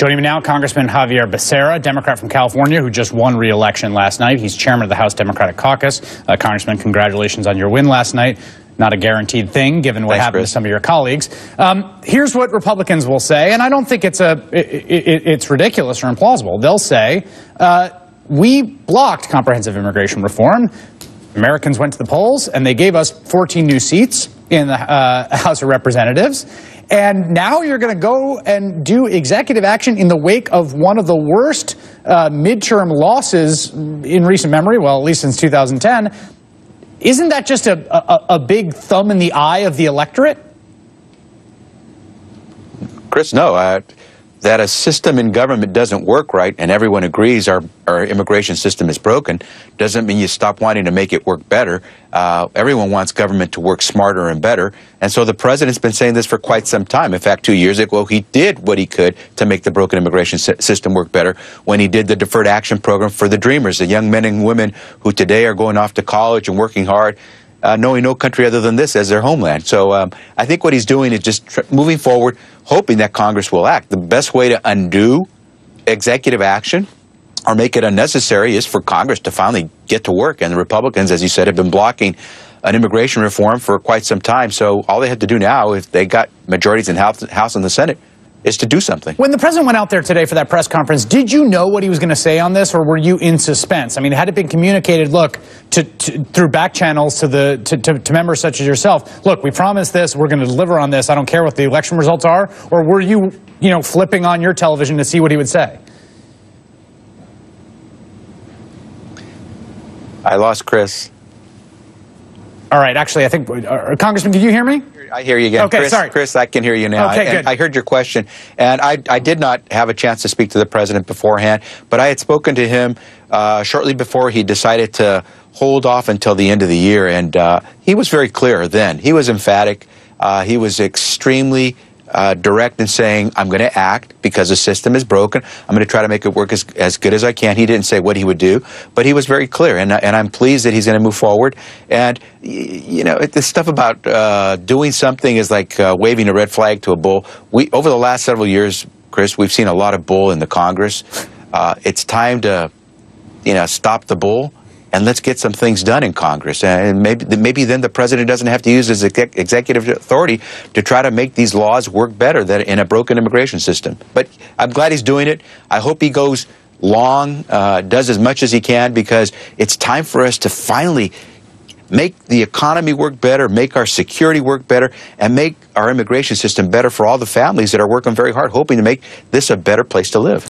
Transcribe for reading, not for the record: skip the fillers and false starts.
Joining me now, Congressman Xavier Becerra, Democrat from California, who just won re-election last night. He's chairman of the House Democratic Caucus. Congressman, congratulations on your win last night. Not a guaranteed thing, given what happened to some of your colleagues. Here's what Republicans will say, and I don't think it's ridiculous or implausible. They'll say, we blocked comprehensive immigration reform. Americans went to the polls, and they gave us 14 new seats in the House of Representatives. And now you're going to go and do executive action in the wake of one of the worst midterm losses in recent memory, well, at least since 2010. Isn't that just a big thumb in the eye of the electorate? Chris, no. That a system in government doesn't work right, and everyone agrees our immigration system is broken, doesn't mean you stop wanting to make it work better. Everyone wants government to work smarter and better, and so the president's been saying this for quite some time. In fact, 2 years ago, he did what he could to make the broken immigration system work better when he did the Deferred Action Program for the Dreamers, the young men and women who today are going off to college and working hard, knowing no country other than this as their homeland. So I think what he's doing is just moving forward, hoping that Congress will act. The best way to undo executive action or make it unnecessary is for Congress to finally get to work. And the Republicans, as you said, have been blocking an immigration reform for quite some time. So all they have to do now, if they got majorities in the House and the Senate, is to do something. When the president went out there today for that press conference, did you know what he was going to say on this, or were you in suspense? I mean, had it been communicated, look, through back channels to members such as yourself, look, we promised this, we're going to deliver on this, I don't care what the election results are, or were you, flipping on your television to see what he would say? I lost Chris. All right, actually, I think, Congressman, can you hear me? I hear you again. Okay, Chris, sorry. Chris, I can hear you now. Okay, good. I heard your question, and I did not have a chance to speak to the president beforehand, but I had spoken to him shortly before he decided to hold off until the end of the year, and he was very clear then. He was emphatic. He was extremely direct in saying, I'm going to act because the system is broken. I'm going to try to make it work as good as I can. He didn't say what he would do, but he was very clear, and I'm pleased that he's going to move forward. And, this stuff about doing something is like waving a red flag to a bull. Over the last several years, Chris, we've seen a lot of bull in the Congress. It's time to, stop the bull. And let's get some things done in Congress. And maybe then the president doesn't have to use his executive authority to try to make these laws work better than in a broken immigration system. But I'm glad he's doing it. I hope he goes long, does as much as he can, because it's time for us to finally make the economy work better, make our security work better, and make our immigration system better for all the families that are working very hard, hoping to make this a better place to live.